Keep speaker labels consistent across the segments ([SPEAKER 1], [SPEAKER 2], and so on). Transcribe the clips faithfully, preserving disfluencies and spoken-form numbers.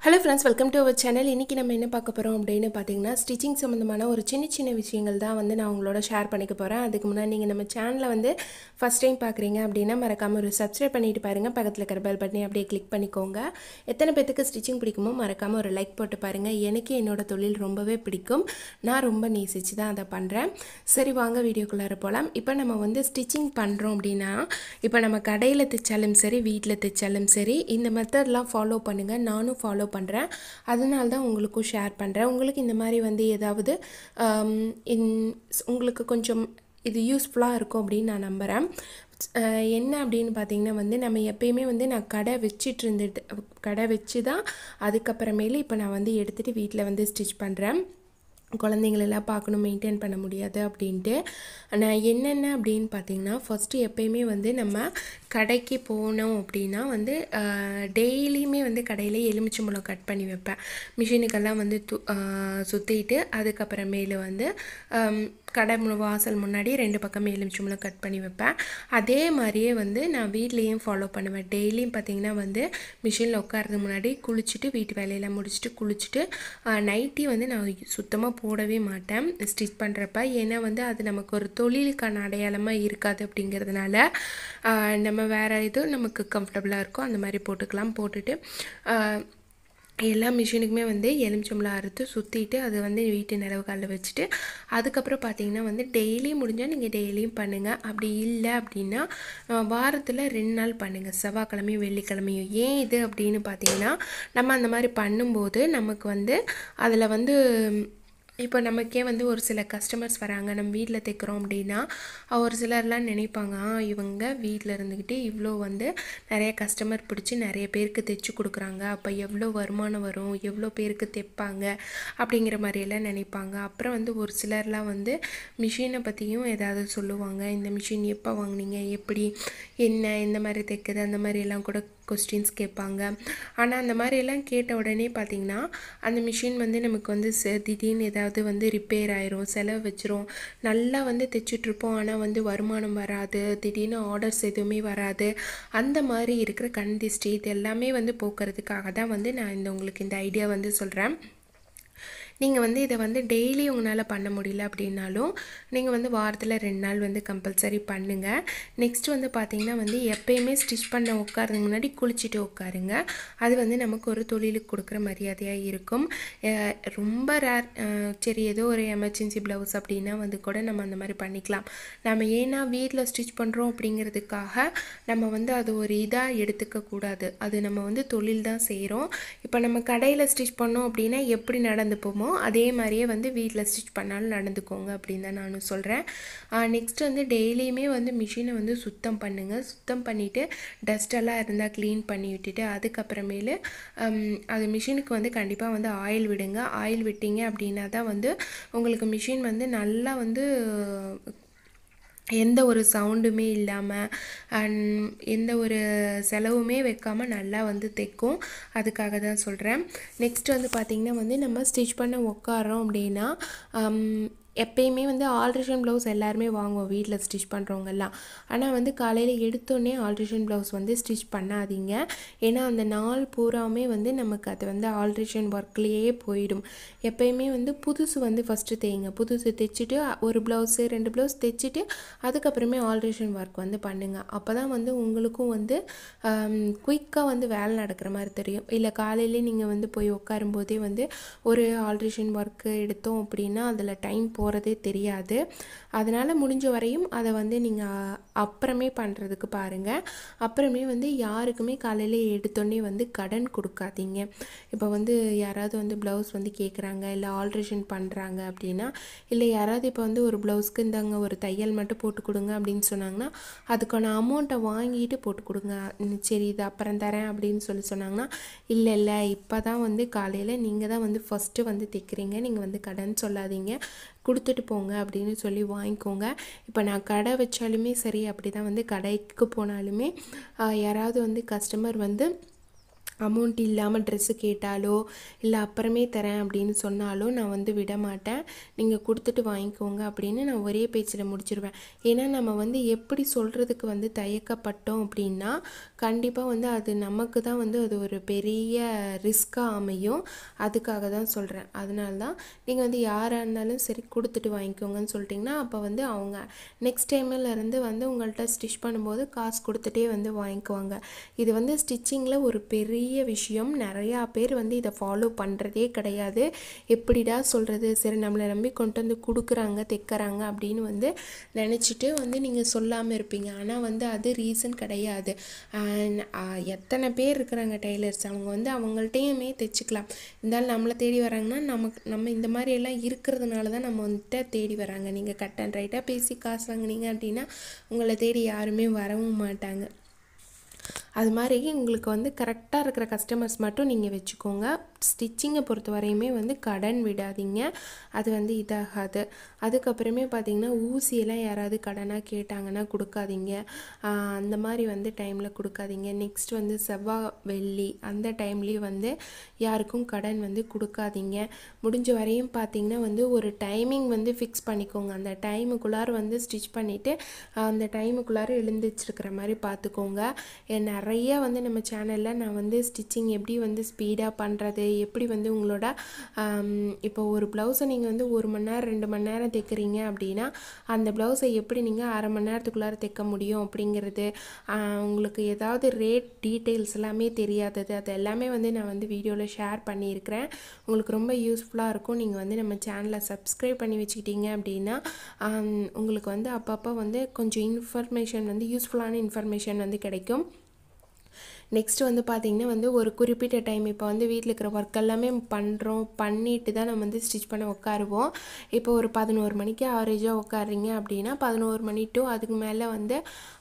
[SPEAKER 1] Hello friends, welcome to our channel. இன்றைக்கி நம்ம என்ன பார்க்க போகிறோம் அப்படின்னு பார்த்தீங்கன்னா, ஸ்டிச்சிங் சம்மந்தமான ஒரு சின்ன சின்ன விஷயங்கள் தான் வந்து நான் உங்களோட ஷேர் பண்ணிக்க போகிறேன். அதுக்கு முன்னாடி நீங்கள் நம்ம சேனலை வந்து ஃபஸ்ட் டைம் பார்க்குறீங்க அப்படின்னா மறக்காமல் ஒரு சப்ஸ்கிரைப் பண்ணிட்டு பாருங்கள். பக்கத்தில் இருக்கிற பெல் பட்டனை அப்படியே கிளிக் பண்ணிக்கோங்க. எத்தனை பேத்துக்கு ஸ்டிச்சிங் பிடிக்குமோ மறக்காமல் ஒரு லைக் போட்டு பாருங்கள். எனக்கு என்னோடய தொழில் ரொம்பவே பிடிக்கும். நான் ரொம்ப நேசித்து தான் அதை பண்ணுறேன். சரி, வாங்க வீடியோக்குள்ளார போகலாம். இப்போ நம்ம வந்து ஸ்டிச்சிங் பண்ணுறோம் அப்படின்னா, இப்போ நம்ம கடையில் தைச்சாலும் சரி, வீட்டில் தைச்சாலும் சரி, இந்த மெத்தட்லாம் ஃபாலோ பண்ணுங்கள். நானும் ஃபாலோ பண்ணுறேன். அதனால தான் உங்களுக்கும் ஷேர் பண்ணுறேன். உங்களுக்கு இந்த மாதிரி வந்து ஏதாவது உங்களுக்கு கொஞ்சம் இது யூஸ்ஃபுல்லாக இருக்கும் அப்படின்னு நான் நம்புகிறேன். என்ன அப்படின்னு பார்த்தீங்கன்னா வந்து, நம்ம எப்பயுமே வந்து நான் கடை வச்சிட்டு இருந்துட்டு கடை வச்சு தான் அதுக்கப்புறமேலு இப்போ நான் வந்து எடுத்துகிட்டு வீட்டில் வந்து ஸ்டிச் பண்ணுறேன். குழந்தைங்களெல்லாம் பார்க்கணும், மெயின்டைன் பண்ண முடியாது அப்படின்ட்டு. நான் என்னென்ன அப்படின்னு பார்த்தீங்கன்னா, ஃபஸ்ட்டு எப்பயுமே வந்து நம்ம கடைக்கு போனோம் அப்படின்னா வந்து டெய்லியுமே வந்து கடையில் எலுமிச்சம்பழம் கட் பண்ணி வைப்பேன். மிஷினுக்கெல்லாம் வந்து து சுற்றிட்டு அதுக்கப்புறமேலு வந்து கடை வாசல் முன்னாடி ரெண்டு பக்கமே எலுமிச்சம்பழம் கட் பண்ணி வைப்பேன். அதே மாதிரியே வந்து நான் வீட்லேயும் ஃபாலோ பண்ணுவேன். டெய்லியும் பார்த்திங்கன்னா வந்து மிஷினில் உட்காரதுக்கு முன்னாடி குளிச்சுட்டு, வீட்டு வேலையெல்லாம் முடிச்சுட்டு குளிச்சுட்டு நைட்டி வந்து நான் சுத்தமாக போடவே மாட்டேன் ஸ்டிச் பண்ணுறப்ப. ஏன்னா வந்து அது நமக்கு ஒரு தொழிலுக்கான அடையாளமாக இருக்காது. அப்படிங்கிறதுனால நம்ம வேறு எதுவும் நமக்கு கம்ஃபர்டபுளாக இருக்கோ அந்த மாதிரி போட்டுக்கலாம். போட்டுட்டு எல்லா மிஷினுக்குமே வந்து எலுமிச்சம்பழம் அறுத்து சுற்றிட்டு அது வந்து வீட்டு நிலவு காலில் வச்சுட்டு அதுக்கப்புறம் பார்த்திங்கன்னா வந்து டெய்லி முடிஞ்சால் நீங்கள் டெய்லியும் பண்ணுங்கள். அப்படி இல்லை அப்படின்னா வாரத்தில் ரெண்டு நாள் பண்ணுங்கள், செவ்வாய்க்கிழமையும் வெள்ளிக்கிழமையும். ஏன் இது அப்படின்னு பார்த்திங்கன்னா, நம்ம அந்த மாதிரி பண்ணும்போது நமக்கு வந்து அதில் வந்து இப்போ நமக்கே வந்து ஒரு சில கஸ்டமர்ஸ் வராங்க, நம்ம வீட்டில் தைக்கிறோம் அப்படின்னா ஒரு சிலர்லாம் நினைப்பாங்க, இவங்க வீட்டில் இருந்துக்கிட்டு இவ்வளோ வந்து நிறைய கஸ்டமர் பிடிச்சி நிறைய பேருக்கு தைச்சி கொடுக்குறாங்க, அப்போ எவ்வளோ வருமானம் வரும், எவ்வளோ பேருக்கு தைப்பாங்க அப்படிங்கிற மாதிரியெல்லாம் நினைப்பாங்க. அப்புறம் வந்து ஒரு சிலர்லாம் வந்து மிஷினை பற்றியும் ஏதாவது சொல்லுவாங்க. இந்த மிஷின் எப்போ வாங்கினீங்க, எப்படி என்ன இந்த மாதிரி தைக்குது, அந்த மாதிரியெல்லாம் கூட கொஸ்டின்ஸ் கேட்பாங்க. ஆனால் அந்த மாதிரியெல்லாம் கேட்ட உடனே பார்த்திங்கன்னா அந்த மிஷின் வந்து நமக்கு வந்து திடீர்னு ஏதாவது அது வந்து ரிப்பேர் ஆயிரும், செலவு வச்சிரும், நல்லா வந்து தைச்சிட்ருப்போம், ஆனால் வந்து வருமானம் வராது, திடீர்னு ஆர்டர்ஸ் எதுவுமே வராது. அந்த மாதிரி இருக்கிற கண் திஷ்டி இது எல்லாமே வந்து போக்குறதுக்காக தான் வந்து நான் இந்த உங்களுக்கு இந்த ஐடியா வந்து சொல்கிறேன். நீங்கள் வந்து இதை வந்து டெய்லி உங்களால் பண்ண முடியல அப்படின்னாலும் நீங்கள் வந்து வாரத்தில் ரெண்டு நாள் வந்து கம்பல்சரி பண்ணுங்கள். நெக்ஸ்ட் வந்து பார்த்திங்கன்னா வந்து எப்பயுமே ஸ்டிச் பண்ண உட்காரதுக்கு முன்னாடி குளிச்சுட்டு உட்காருங்க. அது வந்து நமக்கு ஒரு தொழிலுக்கு கொடுக்குற மரியாதையாக இருக்கும். ரொம்ப ரேர், சரி ஏதோ ஒரு எமர்ஜென்சி ப்ளவுஸ் அப்படின்னா வந்து கூட நம்ம அந்த மாதிரி பண்ணிக்கலாம். நம்ம ஏன்னா வீட்டில் ஸ்டிச் பண்ணுறோம் அப்படிங்கிறதுக்காக நம்ம வந்து அது ஒரு இதாக எடுத்துக்கக்கூடாது. அது நம்ம வந்து தொழில் தான் செய்கிறோம். இப்போ நம்ம கடையில் ஸ்டிச் பண்ணோம் அப்படின்னா எப்படி நடந்துப்போமோ அதே மாதிரியே வந்து வீட்டில் ஸ்டிச் பண்ணாலும் நடந்துக்கோங்க அப்படின்னு தான் நானும் சொல்கிறேன். நெக்ஸ்ட் வந்து டெய்லியுமே வந்து மிஷினை வந்து சுத்தம் பண்ணுங்கள். சுத்தம் பண்ணிவிட்டு டஸ்டெல்லாம் இருந்தால் க்ளீன் பண்ணி விட்டுட்டு அதுக்கப்புறமேலு அது மிஷினுக்கு வந்து கண்டிப்பாக வந்து ஆயில் விடுங்க. ஆயில் விட்டீங்க அப்படின்னா தான் வந்து உங்களுக்கு மிஷின் வந்து நல்லா வந்து எந்த ஒரு சவுண்டுமே இல்லாமல் அண்ட் எந்த ஒரு செலவுமே வைக்காமல் நல்லா வந்து தைக்கும். அதுக்காக தான் சொல்கிறேன். நெக்ஸ்ட் வந்து பார்த்திங்கன்னா வந்து நம்ம ஸ்டிச் பண்ண உட்காரோம் அப்படின்னா எப்பயுமே வந்து ஆல்ட்ரேஷன் ப்ளவுஸ் எல்லாருமே வாங்குவோம் வீட்டில் ஸ்டிச் பண்ணுறவங்கெல்லாம். ஆனால் வந்து காலையில் எடுத்தோடனே ஆல்ட்ரேஷன் ப்ளவுஸ் வந்து ஸ்டிச் பண்ணாதீங்க. ஏன்னா அந்த நாள் பூராவுமே வந்து நமக்கு அது வந்து ஆல்ட்ரேஷன் ஒர்க்லேயே போயிடும். எப்பயுமே வந்து புதுசு வந்து ஃபஸ்ட்டு தைங்க. புதுசு தைச்சிட்டு ஒரு ப்ளவுஸு ரெண்டு ப்ளவுஸ் தைச்சிட்டு அதுக்கப்புறமே ஆல்ட்ரேஷன் ஒர்க் வந்து பண்ணுங்கள். அப்போ தான் வந்து உங்களுக்கும் வந்து குயிக்காக வந்து வேலை நடக்கிற மாதிரி தெரியும். இல்லை காலையிலே நீங்கள் வந்து போய் உட்காரும்போதே வந்து ஒரு ஆல்ட்ரேஷன் ஒர்க்கு எடுத்தோம் அப்படின்னா அதில் டைம் போகிறதே தெரியாது. அதனால் முடிஞ்ச வரையும் அதை வந்து நீங்கள் அப்புறமே பண்ணுறதுக்கு பாருங்கள். அப்புறமே வந்து யாருக்குமே காலையில் எடுத்தோடனே வந்து கடன் கொடுக்காதீங்க. இப்போ வந்து யாராவது வந்து ப்ளவுஸ் வந்து கேட்குறாங்க, இல்லை ஆல்ட்ரேஷன் பண்ணுறாங்க அப்படின்னா, இல்லை யாராவது இப்போ வந்து ஒரு ப்ளவுஸ்க்கு இந்தாங்க ஒரு தையல் மட்டும் போட்டு கொடுங்க அப்படின்னு சொன்னாங்கன்னா அதுக்கான அமௌண்ட்டை வாங்கிட்டு போட்டு கொடுங்க. சரி இது அப்புறம் தரேன் அப்படின்னு சொல்லி சொன்னாங்கன்னா, இல்லை இல்லை இப்போ தான் வந்து காலையில் நீங்கள் தான் வந்து ஃபஸ்ட்டு வந்து தைக்கிறீங்க, நீங்கள் வந்து கடன் சொல்லாதீங்க, கொடுத்துட்டு போங்க அப்படின்னு சொல்லி வாங்கிக்கோங்க. இப்போ நான் கடை வச்சாலுமே சரி அப்படி தான் வந்து கடைக்கு போனாலுமே யாராவது வந்து கஸ்டமர் வந்து அமௌண்ட் இல்லாமல் ட்ரெஸ்ஸு கேட்டாலோ இல்லை அப்புறமே தரேன் அப்படின்னு சொன்னாலோ நான் வந்து விட மாட்டேன். நீங்கள் கொடுத்துட்டு வாங்கிக்கோங்க அப்படின்னு நான் ஒரே பேச்சில் முடிச்சிருவேன். ஏன்னா நம்ம வந்து எப்படி சொல்கிறதுக்கு வந்து தயக்கப்பட்டோம் அப்படின்னா கண்டிப்பாக வந்து அது நமக்கு தான் வந்து அது ஒரு பெரிய ரிஸ்க்காக அமையும். அதுக்காக தான் சொல்கிறேன். அதனால தான் நீங்கள் வந்து யாராக இருந்தாலும் சரி கொடுத்துட்டு வாங்கிக்கோங்கன்னு சொல்லிட்டிங்கன்னா அப்போ வந்து அவங்க நெக்ஸ்ட் டைமில் இருந்து வந்து உங்கள்கிட்ட ஸ்டிச் பண்ணும்போது காசு கொடுத்துட்டே வந்து வாங்கிக்குவாங்க. இது வந்து ஸ்டிச்சிங்கில் ஒரு பெரிய விஷயம். நிறையா பேர் வந்து இதை ஃபாலோ பண்ணுறதே கிடையாது. எப்படிடா சொல்கிறது, சரி நம்மளை நம்பி கொண்டு வந்து கொடுக்குறாங்க தைக்கிறாங்க அப்படின்னு வந்து நினச்சிட்டு வந்து நீங்கள் சொல்லாமல் இருப்பீங்க. ஆனால் வந்து அது ரீசன் கிடையாது. எத்தனை பேர் இருக்கிறாங்க டெய்லர்ஸ், அவங்க வந்து அவங்கள்ட்டையுமே தைச்சிக்கலாம். இருந்தாலும் நம்மளை தேடி வராங்கன்னா நமக்கு நம்ம இந்த மாதிரி எல்லாம் இருக்கிறதுனால தான் நம்ம வந்துட்டு தேடி வராங்க. நீங்கள் கட் அண்ட் ரைட்டாக பேசி காசு வாங்கினீங்க அப்படின்னா உங்களை தேடி யாருமே வரவும் மாட்டாங்க. அது மாதிரி உங்களுக்கு வந்து கரெக்டாக இருக்கிற கஸ்டமர்ஸ் மட்டும் நீங்கள் வச்சுக்கோங்க. ஸ்டிச்சிங்கை பொறுத்த வரையுமே வந்து கடன் விடாதீங்க, அது வந்து இதாகாது. அதுக்கப்புறமே பார்த்திங்கன்னா ஊசியெல்லாம் யாராவது கடனாக கேட்டாங்கன்னா கொடுக்காதீங்க. அந்த மாதிரி வந்து டைமில் கொடுக்காதீங்க. நெக்ஸ்ட் வந்து செவ்வாய் வெள்ளி அந்த டைம்லேயும் வந்து யாருக்கும் கடன் வந்து கொடுக்காதீங்க. முடிஞ்ச வரையும் பார்த்திங்கன்னா வந்து ஒரு டைமிங் வந்து ஃபிக்ஸ் பண்ணிக்கோங்க. அந்த டைமுக்குள்ளார வந்து ஸ்டிச் பண்ணிவிட்டு அந்த டைமுக்குள்ளார எழுந்திரிச்சிருக்கிற மாதிரி பார்த்துக்கோங்க. நிறைய வந்து நம்ம சேனலில் நான் வந்து ஸ்டிச்சிங் எப்படி வந்து ஸ்பீடாக பண்ணுறது, எப்படி வந்து உங்களோட இப்போ ஒரு ப்ளவுஸை நீங்கள் வந்து ஒரு மணி நேரம் ரெண்டு மணி நேரம் தைக்கிறீங்க அப்படின்னா அந்த ப்ளவுஸை எப்படி நீங்கள் அரை மணி நேரத்துக்குள்ளார தைக்க முடியும் அப்படிங்கிறது, உங்களுக்கு ஏதாவது ரேட் டீட்டெயில்ஸ் எல்லாமே தெரியாதது அது எல்லாமே வந்து நான் வந்து வீடியோவில் ஷேர் பண்ணியிருக்கிறேன். உங்களுக்கு ரொம்ப யூஸ்ஃபுல்லாக இருக்கும். நீங்கள் வந்து நம்ம சேனலை சப்ஸ்கிரைப் பண்ணி வச்சுக்கிட்டீங்க அப்படின்னா உங்களுக்கு வந்து அப்பப்போ வந்து கொஞ்சம் இன்ஃபர்மேஷன் வந்து யூஸ்ஃபுல்லான இன்ஃபர்மேஷன் வந்து கிடைக்கும். நெக்ஸ்ட் வந்து பார்த்திங்கன்னா வந்து ஒரு குறிப்பிட்ட டைம் இப்போ வந்து வீட்டில் இருக்கிற ஒர்க் எல்லாமே பண்ணுறோம், பண்ணிட்டு தான் நம்ம வந்து ஸ்டிச் பண்ண உட்காருவோம். இப்போ ஒரு பதினோரு மணிக்கு ஆவரேஜாக உட்காருறீங்க அப்படின்னா பதினோரு மணி டு அதுக்கு மேலே வந்து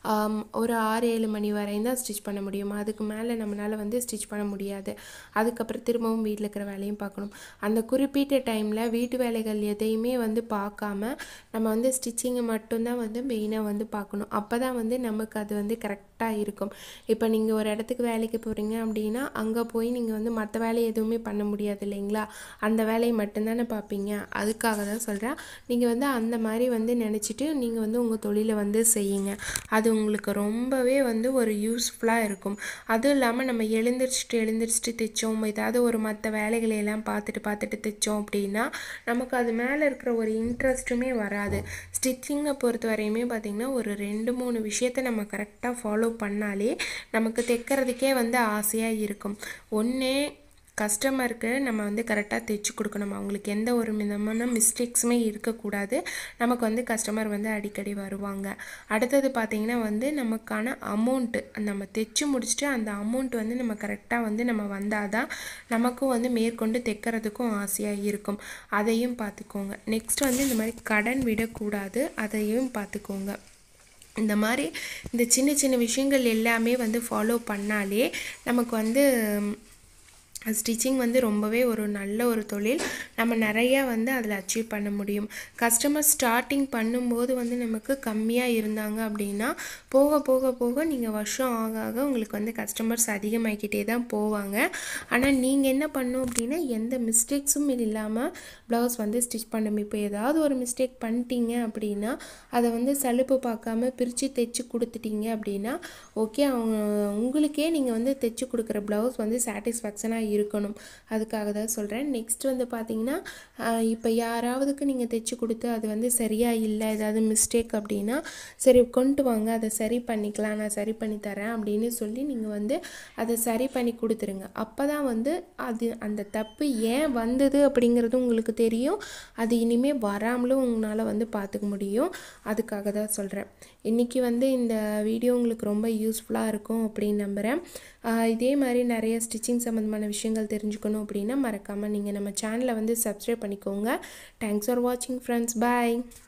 [SPEAKER 1] ஒரு ஆறு ஏழு மணி வரையும் தான் ஸ்டிச் பண்ண முடியும். அதுக்கு மேலே நம்மளால் வந்து ஸ்டிச் பண்ண முடியாது. அதுக்கப்புறம் திரும்பவும் வீட்டில் இருக்கிற வேலையும் பார்க்கணும். அந்த குறிப்பிட்ட டைமில் வீட்டு வேலைகள் எதையுமே வந்து பார்க்காம நம்ம வந்து ஸ்டிச்சிங்கை மட்டும்தான் வந்து மெயினாக வந்து பார்க்கணும். அப்போ தான் வந்து நமக்கு அது வந்து கரெக்டாக இருக்கும். இப்போ நீங்கள் ஒரு இடத்துக்கு வேலைக்கு போகிறீங்க அப்படின்னா அங்கே போய் நீங்கள் வந்து மற்ற வேலையை எதுவுமே பண்ண முடியாது இல்லைங்களா, அந்த வேலையை மட்டும்தானே பார்ப்பீங்க. அதுக்காக தான் சொல்கிறேன். நீங்கள் வந்து அந்த மாதிரி வந்து நினச்சிட்டு நீங்கள் வந்து உங்கள் தொழிலை வந்து செய்யுங்க. அது உங்களுக்கு ரொம்பவே வந்து ஒரு யூஸ்ஃபுல்லாக இருக்கும். அதுவும் இல்லாமல் நம்ம எழுந்திரிச்சிட்டு எழுந்திரிச்சிட்டு தைச்சோம், ஏதாவது ஒரு மற்ற வேலைகளை எல்லாம் பார்த்துட்டு பார்த்துட்டு தைச்சோம் அப்படின்னா நமக்கு அது மேலே இருக்கிற ஒரு இன்ட்ரெஸ்ட்டுமே வராது. ஸ்டிச்சிங்கை பொறுத்த வரையுமே பார்த்திங்கன்னா ஒரு ரெண்டு மூணு விஷயத்தை நம்ம கரெக்டாக ஃபாலோ பண்ணாலே நமக்கு தைக்கிறதுக்கே வந்து ஆசையாக இருக்கும். ஒன்று கஸ்டமருக்கு நம்ம வந்து கரெக்டாக தைச்சி கொடுக்கணும். அவங்களுக்கு எந்த ஒரு விதமான மிஸ்டேக்ஸுமே இருக்கக்கூடாது. நமக்கு வந்து கஸ்டமர் வந்து அடிக்கடி வருவாங்க. அடுத்தது பார்த்திங்கன்னா வந்து நமக்கான அமௌண்ட்டு நம்ம தைச்சி முடிச்சுட்டு அந்த அமௌண்ட் வந்து நம்ம கரெக்டாக வந்து நம்ம வந்தால் தான் நமக்கும் வந்து மேற்கொண்டு தைக்கிறதுக்கும் ஆசையாக இருக்கும். அதையும் பார்த்துக்கோங்க. நெக்ஸ்ட் வந்து இந்த மாதிரி கடன் விடக்கூடாது, அதையும் பார்த்துக்கோங்க. இந்த மாதிரி இந்த சின்ன சின்ன விஷயங்கள் எல்லாமே வந்து ஃபாலோ பண்ணாலே நமக்கு வந்து ஸ்டிச்சிங் வந்து ரொம்பவே ஒரு நல்ல ஒரு தொழில். நம்ம நிறையா வந்து அதில் அச்சீவ் பண்ண முடியும். கஸ்டமர் ஸ்டார்டிங் பண்ணும்போது வந்து நமக்கு கம்மியாக இருந்தாங்க அப்படின்னா போக போக போக நீங்கள் வருஷம் ஆக ஆக உங்களுக்கு வந்து கஸ்டமர்ஸ் அதிகமாகிக்கிட்டே தான் போவாங்க. ஆனால் நீங்கள் என்ன பண்ணணும் அப்படின்னா எந்த மிஸ்டேக்ஸும் இல்லாமல் ப்ளவுஸ் வந்து ஸ்டிச் பண்ணணும். இப்போ ஏதாவது ஒரு மிஸ்டேக் பண்ணிட்டீங்க அப்படின்னா அதை வந்து சலுப்பு பார்க்காம பிரித்து தைச்சி கொடுத்துட்டீங்க அப்படின்னா ஓகே, அவங்க உங்களுக்கே நீங்கள் வந்து தைச்சி கொடுக்குற ப்ளவுஸ் வந்து சாட்டிஸ்ஃபேக்ஷனாக இருக்கணும். அதுக்காக தான் சொல்கிறேன். நெக்ஸ்ட் வந்து பார்த்திங்கன்னா இப்போ யாராவதுக்கு நீங்கள் தைச்சி கொடுத்து அது வந்து சரியாக இல்லை, ஏதாவது மிஸ்டேக் அப்படின்னா சரி கொண்டு வாங்க, அதை சரி பண்ணிக்கலாம், நான் சரி பண்ணி தரேன் அப்படின்னு சொல்லி நீங்கள் வந்து அதை சரி பண்ணி கொடுத்துருங்க. அப்போ தான் வந்து அது அந்த தப்பு ஏன் வந்தது அப்படிங்கிறது உங்களுக்கு தெரியும். அது இனிமேல் வராமலும் உங்களால் வந்து பார்த்துக்க முடியும். அதுக்காக தான் சொல்கிறேன். இன்றைக்கி வந்து இந்த வீடியோ உங்களுக்கு ரொம்ப யூஸ்ஃபுல்லாக இருக்கும் அப்படின்னு நம்புகிறேன். இதே மாதிரி நிறைய ஸ்டிச்சிங் சம்மந்தமான விஷயங்கள் தெரிஞ்சுக்கணும் அப்படின்னா மறக்காமல் நீங்கள் நம்ம சேனலை வந்து சப்ஸ்கிரைப் பண்ணிக்கோங்க. தேங்க்ஸ் ஃபார் வாட்சிங் ஃப்ரெண்ட்ஸ். பாய்.